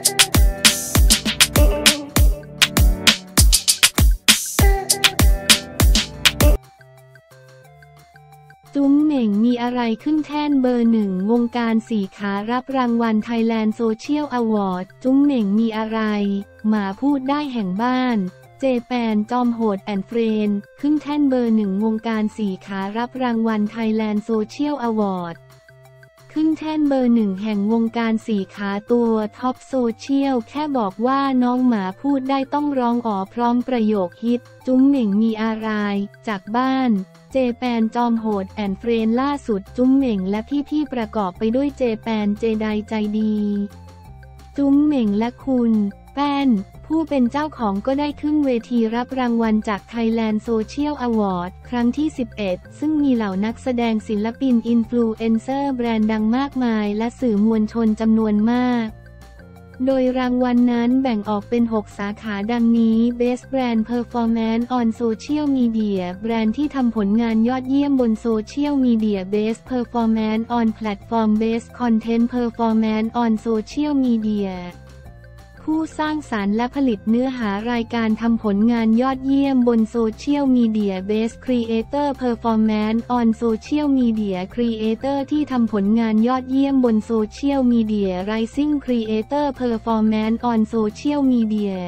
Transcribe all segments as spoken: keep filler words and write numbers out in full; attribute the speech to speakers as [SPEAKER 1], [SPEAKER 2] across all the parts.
[SPEAKER 1] จุ้มเหม่งมีอะไรขึ้นแท่นเบอร์หนึ่งวงการสี่ขารับรางวัล Thailand Social Award จุ้มเหม่งมีอะไรหมาพูดได้แห่งบ้านเจแปนจอมโหดแอนด์เฟรนด์ขึ้นแท่นเบอร์หนึ่งวงการสี่ขารับรางวัล Thailand Social Award ขึ้นแท่นเบอร์หนึ่งแห่งวงการสี่ขาตัวท็อปโซเชียลแค่บอกว่าน้องหมาพูดได้ต้องร้องอ๋อพร้อมประโยคฮิตจุ้มเหม่งมีอะไรจากบ้านเจแปนจอมโหดแอนด์เฟรนด์ล่าสุดจุ้มเหม่งและพี่ๆประกอบไปด้วยเจแปนเจไดใจดีจุ้มเหม่งและคุณแป้นผู้เป็นเจ้าของก็ได้ขึ้นเวทีรับรางวัลจาก Thailand Social Award ครั้งที่สิบเอ็ดซึ่งมีเหล่านักแสดงศิลปินอินฟลูเอนเซอร์แบรนด์ดังมากมายและสื่อมวลชนจำนวนมากโดยรางวัล น, นั้นแบ่งออกเป็นหกสาขาดังนี้ Best Brand Performance on Social Media แบรนด์ที่ทำผลงานยอดเยี่ยมบนโซเชียลมีเดีย Best Performance on Platform Best Content Performance on Social Media ผู้สร้างสรรค์และผลิตเนื้อหารายการทำผลงานยอดเยี่ยมบนโซเชียลมีเดีย Best Creator Performance on Social Media Creator ที่ทำผลงานยอดเยี่ยมบนโซเชียลมีเดีย Rising Creator Performance on Social Media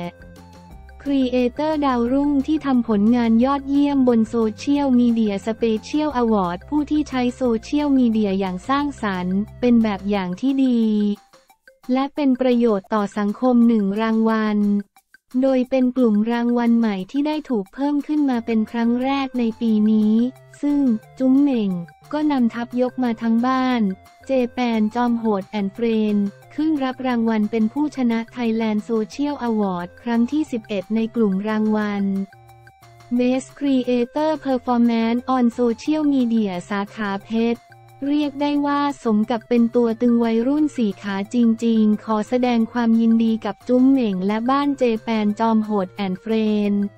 [SPEAKER 1] Creator ดาวรุ่งที่ทำผลงานยอดเยี่ยมบนโซเชียลมีเดีย Special Award ผู้ที่ใช้โซเชียลมีเดียอย่างสร้างสรรค์เป็นแบบอย่างที่ดีและเป็นประโยชน์ต่อสังคมหนึ่งรางวัลโดยเป็นกลุ่มรางวัลใหม่ที่ได้ถูกเพิ่มขึ้นมาเป็นครั้งแรกในปีนี้ซึ่งจุ้มเหม่งก็นำทัพยกมาทั้งบ้านเจแปนจอมโหดแอนด์เฟรนด์ขึ้นรับรางวัลเป็นผู้ชนะ Thailand Social Award ครั้งที่สิบเอ็ดในกลุ่มรางวัล Best Creator Performance on Social Media สาขาเพชรเรียกได้ว่าสมกับเป็นตัวตึงวัยรุ่นสี่ขาจริงๆขอแสดงความยินดีกับจุ้มเหม่งและบ้านเจแปนจอมโหดแอนด์เฟรนด์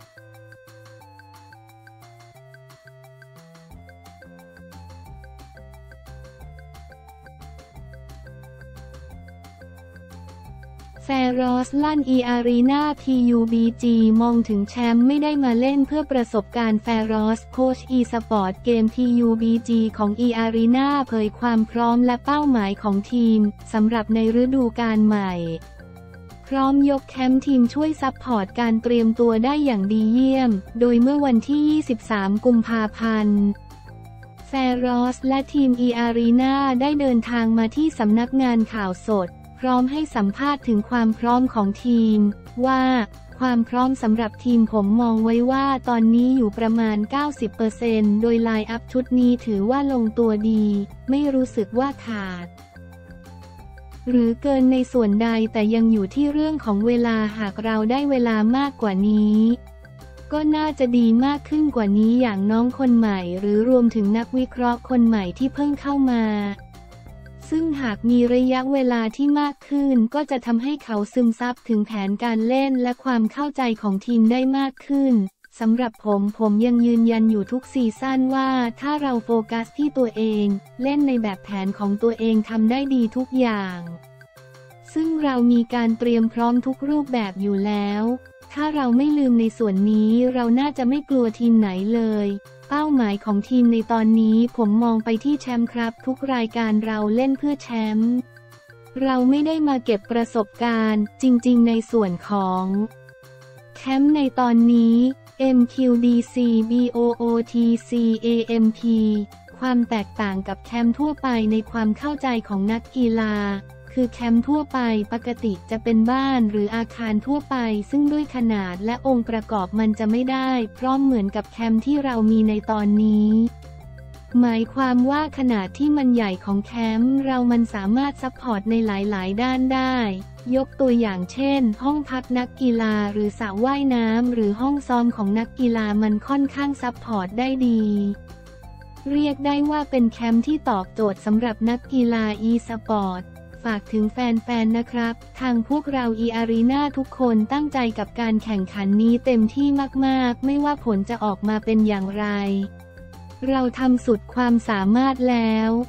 [SPEAKER 1] แฟรอสลั่น อี อารีนา พี ยู บี จี มองถึงแชมป์ไม่ได้มาเล่นเพื่อประสบการณ์แฟรอสโค้ช อีสปอร์ตเกม พี ยู บี จี ของ อี อารีนาเผยความพร้อมและเป้าหมายของทีมสำหรับในฤดูกาลใหม่พร้อมยกแคมป์ทีมช่วยซัพพอร์ตการเตรียมตัวได้อย่างดีเยี่ยมโดยเมื่อวันที่ยี่สิบสามกุมภาพันธ์แฟรอสและทีม อี อารีนาได้เดินทางมาที่สำนักงานข่าวสดพร้อมให้สัมภาษณ์ถึงความพร้อมของทีมว่าความพร้อมสำหรับทีมผมมองไว้ว่าตอนนี้อยู่ประมาณ เก้าสิบเปอร์เซ็นต์ โดยไลน์อัพชุดนี้ถือว่าลงตัวดีไม่รู้สึกว่าขาดหรือเกินในส่วนใดแต่ยังอยู่ที่เรื่องของเวลาหากเราได้เวลามากกว่านี้ก็น่าจะดีมากขึ้นกว่านี้อย่างน้องคนใหม่หรือรวมถึงนักวิเคราะห์คนใหม่ที่เพิ่งเข้ามาซึ่งหากมีระยะเวลาที่มากขึ้นก็จะทำให้เขาซึมซับถึงแผนการเล่นและความเข้าใจของทีมได้มากขึ้นสำหรับผมผมยังยืนยันอยู่ทุกซีซั่นว่าถ้าเราโฟกัสที่ตัวเองเล่นในแบบแผนของตัวเองทำได้ดีทุกอย่างซึ่งเรามีการเตรียมพร้อมทุกรูปแบบอยู่แล้วถ้าเราไม่ลืมในส่วนนี้เราน่าจะไม่กลัวทีมไหนเลยเป้าหมายของทีมในตอนนี้ผมมองไปที่แชมป์ครับทุกรายการเราเล่นเพื่อแชมป์เราไม่ได้มาเก็บประสบการณ์จริงๆในส่วนของแชมป์ในตอนนี้ เอ็ม คิว ดี ซี บี โอ โอ ที ซี เอ เอ็ม พี ความแตกต่างกับแชมป์ทั่วไปในความเข้าใจของนักกีฬาคือแคมป์ทั่วไปปกติจะเป็นบ้านหรืออาคารทั่วไปซึ่งด้วยขนาดและองค์ประกอบมันจะไม่ได้พร้อมเหมือนกับแคมป์ที่เรามีในตอนนี้หมายความว่าขนาดที่มันใหญ่ของแคมป์เรามันสามารถซัพพอร์ตในหลายๆด้านได้ยกตัวอย่างเช่นห้องพักนักกีฬาหรือสระว่ายน้ำหรือห้องซ้อมของนักกีฬามันค่อนข้างซัพพอร์ตได้ดีเรียกได้ว่าเป็นแคมป์ที่ตอบโจทย์สำหรับนักกีฬา อี สปอร์ตฝากถึงแฟนๆนะครับทางพวกเรา อี อารีนา ทุกคนตั้งใจกับการแข่งขันนี้เต็มที่มากๆไม่ว่าผลจะออกมาเป็นอย่างไรเราทำสุดความสามารถแล้ว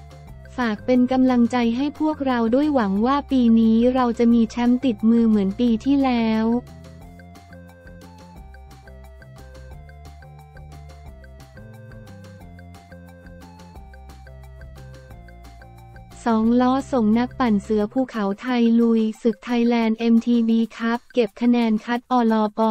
[SPEAKER 1] ฝากเป็นกำลังใจให้พวกเราด้วยหวังว่าปีนี้เราจะมีแชมป์ติดมือเหมือนปีที่แล้วสองล้อส่งนักปั่นเสือภูเขาไทยลุยศึกไทยแลนด์ เอ็ม ที บี คัพ เก็บคะแนนคัดอลป.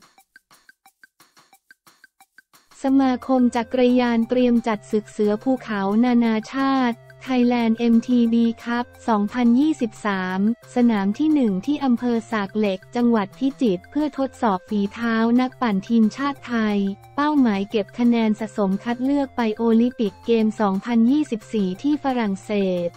[SPEAKER 1] สมาคมจักรยานเตรียมจัดศึกเสือภูเขานานาชาติ Thailand เอ็ม ที บี คัพ สองพันยี่สิบสาม สนามที่หนึ่งที่อำเภอสากเหล็ก จังหวัดพิจิตรเพื่อทดสอบฝีเท้านักปั่นทีมชาติไทย เป้าหมายเก็บคะแนนสะสมคัดเลือกไปโอลิมปิกเกม สองพันยี่สิบสี่ ที่ฝรั่งเศส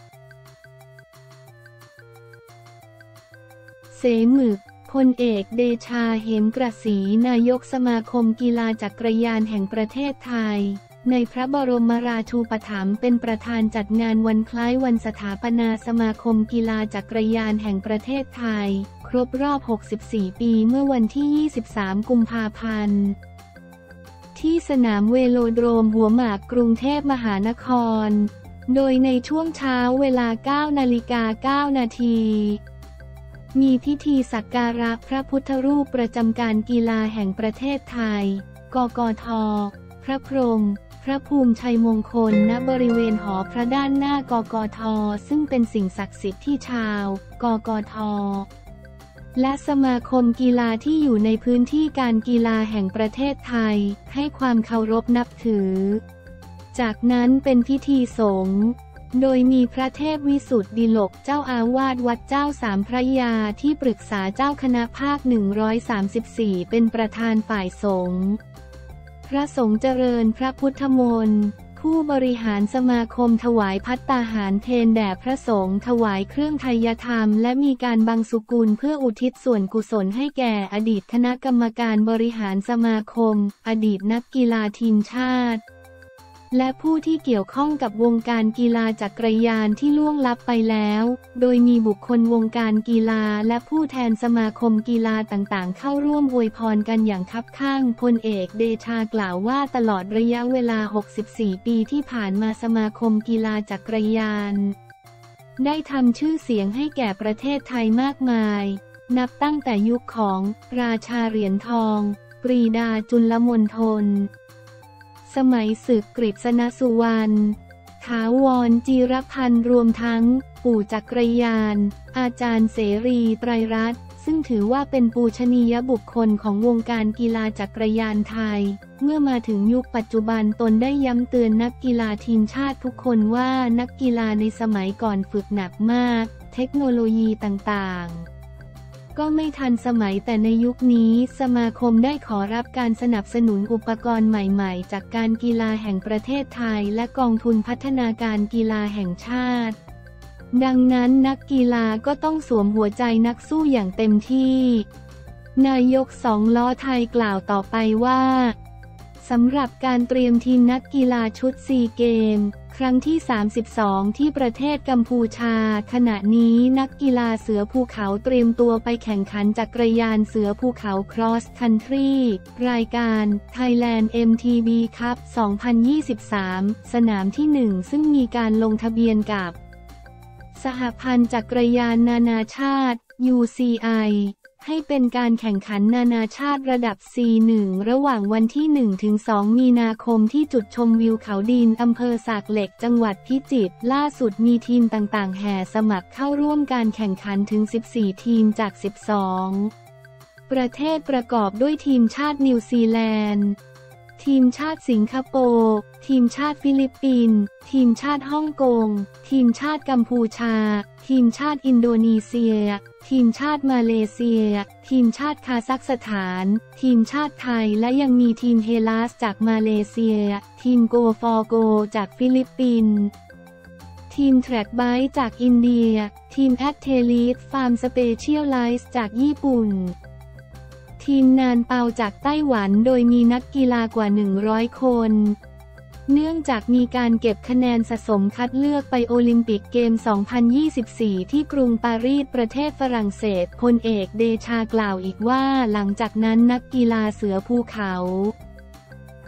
[SPEAKER 1] เสหมึกพลเอกเดชา เหมกระสีนายกสมาคมกีฬาจักรยานแห่งประเทศไทยในพระบรมราชูปถัมภ์เป็นประธานจัดงานวันคล้ายวันสถาปนาสมาคมกีฬาจักรยานแห่งประเทศไทยครบรอบหกสิบสี่ปีเมื่อวันที่ยี่สิบสามกุมภาพันธ์ที่สนามเวโลโดรมหัวหมากกรุงเทพมหานครโดยในช่วงเช้าเวลา เก้านาฬิกาเก้านาทีมีพิธีสักการะพระพุทธรูปประจำการกีฬาแห่งประเทศไทย กกท.พระพรหมพระภูมิชัยมงคลณบริเวณหอพระด้านหน้ากกท.ซึ่งเป็นสิ่งศักดิ์สิทธิ์ที่ชาว กกท.และสมาคมกีฬาที่อยู่ในพื้นที่การกีฬาแห่งประเทศไทยให้ความเคารพนับถือจากนั้นเป็นพิธีสงฆ์โดยมีพระเทพวิสุทธิดิลกเจ้าอาวาสวัดเจ้าสามพระยาที่ปรึกษาเจ้าคณะภาคหนึ่งร้อยสามสิบสี่เป็นประธานฝ่ายสงฆ์พระสงฆ์เจริญพระพุทธมนต์ผู้บริหารสมาคมถวายภัตตาหารเพลแด่พระสงฆ์ถวายเครื่องไทยธรรมและมีการบังสุกุลเพื่ออุทิศส่วนกุศลให้แก่อดีตคณะกรรมการบริหารสมาคมอดีตนักกีฬาทีมชาติและผู้ที่เกี่ยวข้องกับวงการกีฬาจักรยานที่ล่วงลับไปแล้วโดยมีบุคคลวงการกีฬาและผู้แทนสมาคมกีฬาต่างๆเข้าร่วมอวยพรกันอย่างคับข้างพลเอกเดชากล่าวว่าตลอดระยะเวลาหกสิบสี่ปีที่ผ่านมาสมาคมกีฬาจักรยานได้ทำชื่อเสียงให้แก่ประเทศไทยมากมายนับตั้งแต่ยุคของราชาเหรียญทองปรีดาจุลมณฑลสมัยศึกกฤษณสุวรรณถาวรจีรพันธ์รวมทั้งปู่จักรยานอาจารย์เสรีไตรรัตน์ซึ่งถือว่าเป็นปูชนียบุคคลของวงการกีฬาจักรยานไทยเมื่อมาถึงยุคปัจจุบันตนได้ย้ำเตือนนักกีฬาทีมชาติทุกคนว่านักกีฬาในสมัยก่อนฝึกหนักมากเทคโนโลยีต่างๆก็ไม่ทันสมัยแต่ในยุคนี้สมาคมได้ขอรับการสนับสนุนอุปกรณ์ใหม่ๆจากการกีฬาแห่งประเทศไทยและกองทุนพัฒนาการกีฬาแห่งชาติดังนั้นนักกีฬาก็ต้องสวมหัวใจนักสู้อย่างเต็มที่นายกสองล้อไทยกล่าวต่อไปว่าสำหรับการเตรียมทีมนักกีฬาชุดซีเกมครั้งที่สามสิบสองที่ประเทศกัมพูชาขณะนี้นักกีฬาเสือภูเขาเตรียมตัวไปแข่งขันจักรยานเสือภูเขา Cross Country รายการ Thailand เอ็ม ที บี คัพ สองพันยี่สิบสาม สนามที่หนึ่งซึ่งมีการลงทะเบียนกับสหพันธ์จักรยานนานาชาติ ยู ซี ไอให้เป็นการแข่งขันนานาชาติระดับ ซี หนึ่ง ระหว่างวันที่ หนึ่งถึงสอง มีนาคมที่จุดชมวิวเขาดินอำเภอสากเหล็กจังหวัดพิจิตรล่าสุดมีทีมต่างๆแห่สมัครเข้าร่วมการแข่งขันถึง สิบสี่ ทีมจาก สิบสอง ประเทศประกอบด้วยทีมชาตินิวซีแลนด์ทีมชาติสิงคโปร์ทีมชาติฟิลิปปินส์ทีมชาติฮ่องกงทีมชาติกัมพูชาทีมชาติอินโดนีเซียทีมชาติมาเลเซียทีมชาติคาซัคสถานทีมชาติไทยและยังมีทีมเฮลัสจากมาเลเซียทีมโกฟอร์โกจากฟิลิปปินส์ทีมแทร็กไบค์จากอินเดียทีมแอคเทลีสฟาร์มสเปเชียลไลซ์จากญี่ปุ่นทีมนานเปาจากไต้หวันโดยมีนักกีฬากว่าหนึ่งร้อยคนเนื่องจากมีการเก็บคะแนนสะสมคัดเลือกไปโอลิมปิกเกม สองพันยี่สิบสี่ ที่กรุงปารีสประเทศฝรั่งเศสพลเอกเดชากล่าวอีกว่าหลังจากนั้นนักกีฬาเสือภูเขา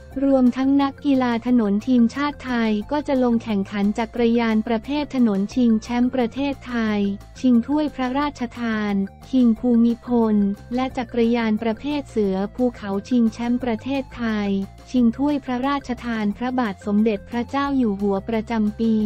[SPEAKER 1] รวมทั้งนักกีฬาถนนทีมชาติไทยก็จะลงแข่งขันจักรยานประเภทถนนชิงแชมป์ประเทศไทยชิงถ้วยพระราชทานชิงภูมิพลและจักรยานประเภทเสือภูเขาชิงแชมป์ประเทศไทยชิงถ้วยพระราชทานพระบาทสมเด็จพระเจ้าอยู่หัวประจำปี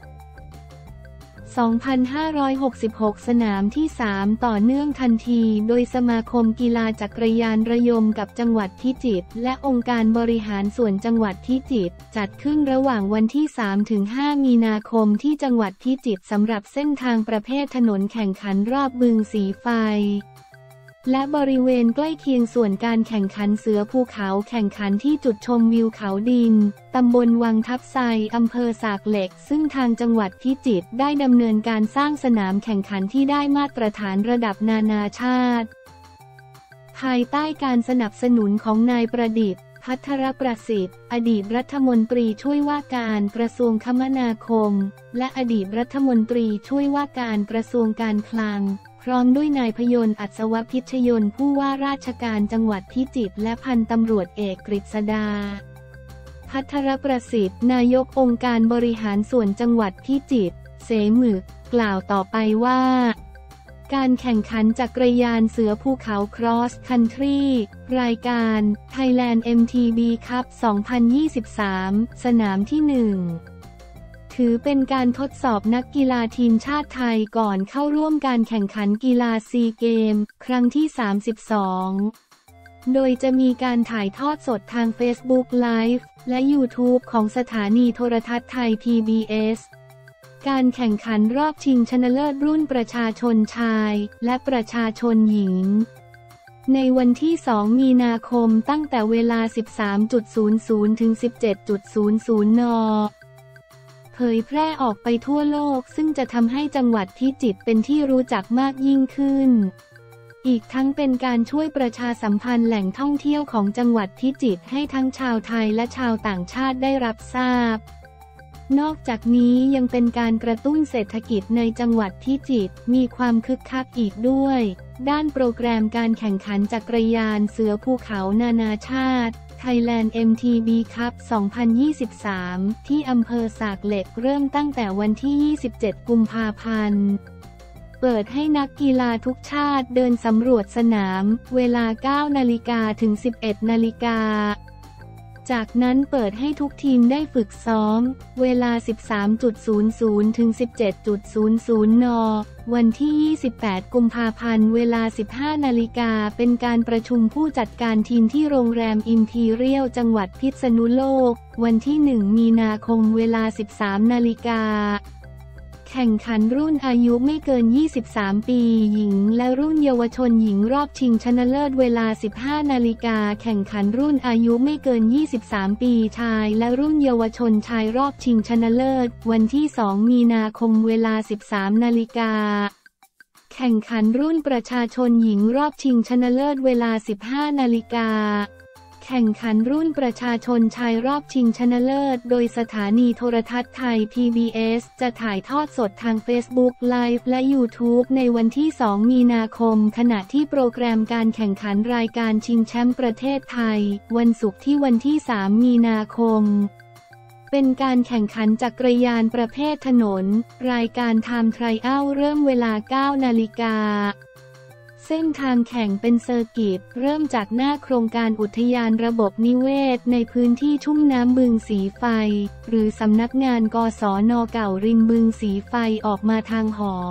[SPEAKER 1] สองพันห้าร้อยหกสิบหก สนามที่ สาม ต่อเนื่องทันทีโดยสมาคมกีฬาจักรยานระยมกับจังหวัดพิจิตรและองค์การบริหารส่วนจังหวัดพิจิตรจัดขึ้นระหว่างวันที่ สามถึงห้า มีนาคมที่จังหวัดพิจิตรสำหรับเส้นทางประเภทถนนแข่งขันรอบบึงสีไฟและบริเวณใกล้เคียงส่วนการแข่งขันเสือภูเขาแข่งขันที่จุดชมวิวเขาดินตำบลวังทับไซอำเภอสากเหล็กซึ่งทางจังหวัดพิจิตรได้ดำเนินการสร้างสนามแข่งขันที่ได้มาตรฐานระดับนานาชาติภายใต้การสนับสนุนของนายประดิษฐ์ภัทรประสิทธิ์อดีตรัฐมนตรีช่วยว่าการกระทรวงคมนาคมและอดีตรัฐมนตรีช่วยว่าการกระทรวงการคลังพร้อมด้วยนายพยนต์อัศวพิชยนต์ผู้ว่าราชการจังหวัดพิจิตรและพันตำรวจเอกกฤษดาภัทรประสิทธิ์นายกองค์การบริหารส่วนจังหวัดพิจิตรเสมึกกล่าวต่อไปว่าการแข่งขันจักรยานเสือภูเขา Cross Country รายการ Thailand เอ็ม ที บี Cup สองพันยี่สิบสาม สนามที่ หนึ่งถือเป็นการทดสอบนักกีฬาทีมชาติไทยก่อนเข้าร่วมการแข่งขันกีฬาซีเกมครั้งที่ สามสิบสอง โดยจะมีการถ่ายทอดสดทาง Facebook Live และ YouTube ของสถานีโทรทัศน์ไทย พี บี เอส การแข่งขันรอบชิงชนะเลิศรุ่นประชาชนชายและประชาชนหญิงในวันที่ สอง มีนาคมตั้งแต่เวลา สิบสามนาฬิกา ถึง สิบเจ็ดนาฬิกา นเผยแพร่ออกไปทั่วโลกซึ่งจะทำให้จังหวัดพิจิตรเป็นที่รู้จักมากยิ่งขึ้นอีกทั้งเป็นการช่วยประชาสัมพันธ์แหล่งท่องเที่ยวของจังหวัดพิจิตรให้ทั้งชาวไทยและชาวต่างชาติได้รับทราบนอกจากนี้ยังเป็นการกระตุ้นเศรษฐกิจในจังหวัดพิจิตรมีความคึกคักอีกด้วยด้านโปรแกรมการแข่งขันจักรยานเสือภูเขานานาชาติ Thailand เอ็ม ที บี Cup สองพันยี่สิบสาม ที่อำเภอสากเหล็กเริ่มตั้งแต่วันที่ ยี่สิบเจ็ด กุมภาพันธ์เปิดให้นักกีฬาทุกชาติเดินสำรวจสนามเวลา เก้า นาฬิกาถึง สิบเอ็ด นาฬิกาจากนั้นเปิดให้ทุกทีมได้ฝึกซ้อมเวลา สิบสามนาฬิกา ถึง สิบเจ็ดนาฬิกา นวันที่ ยี่สิบแปด กุมภาพันธ์เวลา สิบห้า นาฬิกาเป็นการประชุมผู้จัดการทีมที่โรงแรมอิมพีเรียลจังหวัดพิษณุโลกวันที่ หนึ่ง มีนาคมเวลา สิบสาม นาฬิกาแข่งขันรุ่นอายุไม่เกิน ยี่สิบสาม ปีหญิงและรุ่นเยาวชนหญิงรอบชิงชนะเลิศเวลา สิบห้า นาฬิกาแข่งขันรุ่นอายุไม่เกิน ยี่สิบสาม ปีชายและรุ่นเยาวชนชายรอบชิงชนะเลิศวันที่ สอง มีนาคมเวลา สิบสาม นาฬิกาแข่งขันรุ่นประชาชนหญิงรอบชิงชนะเลิศเวลา สิบห้า นาฬิกาแข่งขันรุ่นประชาชนชายรอบชิงชนะเลิศโดยสถานีโทรทัศน์ไทย พี บี เอส จะถ่ายทอดสดทาง Facebook Live และ YouTube ในวันที่ สอง มีนาคมขณะที่โปรแกรมการแข่งขันรายการชิงแชมป์ประเทศไทยวันศุกร์ที่วันที่ สาม มีนาคมเป็นการแข่งขันจักรยานประเภทถนนรายการ Time Trial เริ่มเวลา เก้า นาฬิกาเส้นทางแข่งเป็นเซอร์กิตเริ่มจากหน้าโครงการอุทยานระบบนิเวศในพื้นที่ชุ่มน้ำบึงสีไฟหรือสำนักงานกศน.เก่าริมบึงสีไฟออกมาทางหอ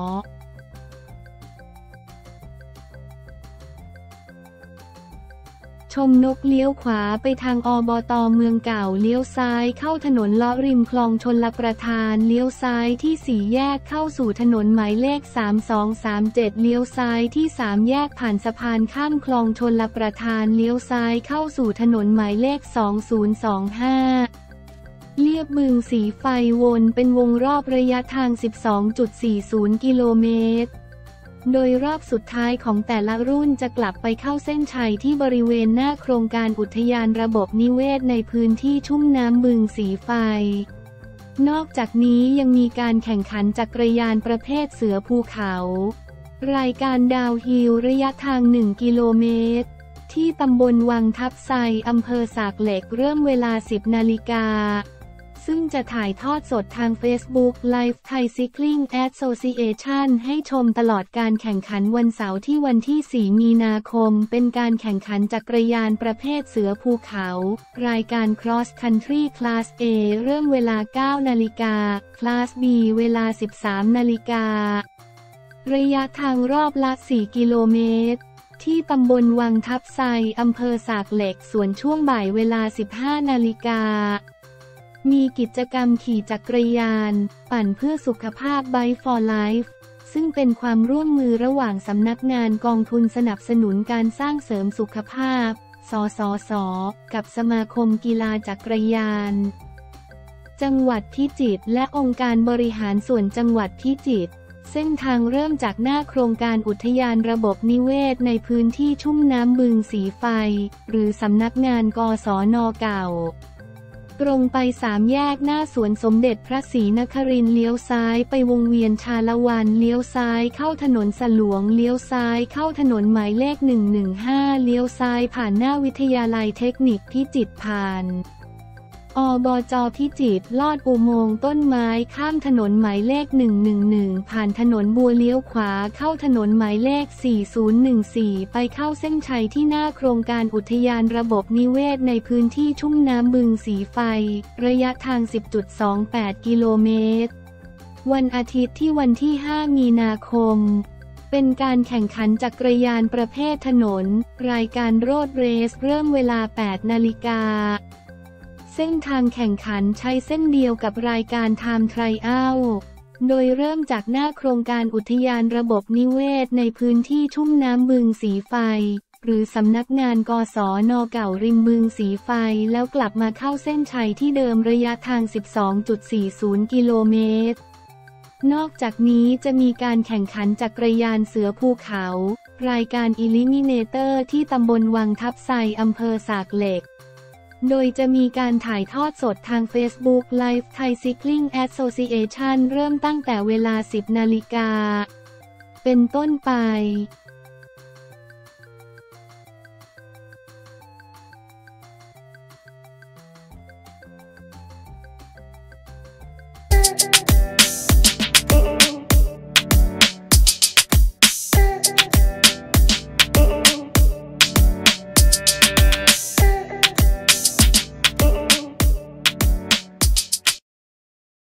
[SPEAKER 1] ชมนกเลี้ยวขวาไปทางอบต.เมืองเก่าเลี้ยวซ้ายเข้าถนนเลาะริมคลองชลประทานเลี้ยวซ้ายที่สี่แยกเข้าสู่ถนนหมายเลขสามสองสามเจ็ดเลี้ยวซ้ายที่สามแยกผ่านสะพานข้ามคลองชลประทานเลี้ยวซ้ายเข้าสู่ถนนหมายเลขสองศูนย์สองห้าเลียบบึงสีไฟวนเป็นวงรอบระยะทาง สิบสองจุดสี่ศูนย์ กิโลเมตรโดยรอบสุดท้ายของแต่ละรุ่นจะกลับไปเข้าเส้นชัยที่บริเวณหน้าโครงการอุทยานระบบนิเวศในพื้นที่ชุ่มน้ำบึงสีไฟนอกจากนี้ยังมีการแข่งขันจักรยานประเภทเสือภูเขารายการดาวฮิลระยะทางหนึ่งกิโลเมตรที่ตำบลวังทับไซอำเภอสากเหล็กเริ่มเวลา สิบ นาฬิกาซึ่งจะถ่ายทอดสดทาง Facebook Live Thai Cycling Association ให้ชมตลอดการแข่งขันวันเสาร์ที่วันที่ สี่ มีนาคมเป็นการแข่งขันจักรยานประเภทเสือภูเขา รายการ Cross Country Class A เริ่มเวลา เก้า นาฬิกา Class B เวลา สิบสาม นาฬิกา ระยะทางรอบละ สี่ กิโลเมตรที่ตำบลวังทับไซอำเภอสากเหล็กส่วนช่วงบ่ายเวลา สิบห้า นาฬิกามีกิจกรรมขี่จักรยานปั่นเพื่อสุขภาพ Bike for Life ซึ่งเป็นความร่วมมือระหว่างสำนักงานกองทุนสนับสนุนการสร้างเสริมสุขภาพ สสส กับสมาคมกีฬาจักรยานจังหวัดพิจิตรและองค์การบริหารส่วนจังหวัดพิจิตรเส้นทางเริ่มจากหน้าโครงการอุทยานระบบนิเวศในพื้นที่ชุ่มน้ำบึงสีไฟหรือสำนักงานกศน.เก่าตรงไปสามแยกหน้าสวนสมเด็จพระศรีนครินทร์เลี้ยวซ้ายไปวงเวียนชาละวันเลี้ยวซ้ายเข้าถนนสลวงเลี้ยวซ้ายเข้าถนนหมายเลขหนึ่งหนึ่งห้าเลี้ยวซ้ายผ่านหน้าวิทยาลัยเทคนิคพิจิตรผ่านอบจ.พิจิตรลอดอุโมงค์ต้นไม้ข้ามถนนหมายเลขหนึ่งหนึ่งหนึ่งผ่านถนนบัวเลี้ยวขวาเข้าถนนหมายเลขสี่ศูนย์หนึ่งสี่ไปเข้าเส้นชัยที่หน้าโครงการอุทยานระบบนิเวศในพื้นที่ชุ่มน้ำบึงสีไฟระยะทาง สิบจุดสองแปด กิโลเมตรวันอาทิตย์ที่วันที่ ห้า มีนาคมเป็นการแข่งขันจักรยานประเภทถนนรายการโรดเรสเริ่มเวลา แปด นาฬิกาเส้นทางแข่งขันใช้เส้นเดียวกับรายการ Time Trial โดยเริ่มจากหน้าโครงการอุทยานระบบนิเวศในพื้นที่ชุ่มน้ำบึงสีไฟหรือสำนักงานกศน.เก่าริมบึงสีไฟแล้วกลับมาเข้าเส้นชัยที่เดิมระยะทาง สิบสองจุดสี่ศูนย์ กิโลเมตรนอกจากนี้จะมีการแข่งขันจักรยานเสือภูเขารายการ Eliminator ที่ตำบลวังทับไซอำเภอสากเหล็กโดยจะมีการถ่ายทอดสดทาง Facebook Live Thai Cycling Association เริ่มตั้งแต่เวลา สิบ นาฬิกาเป็นต้นไป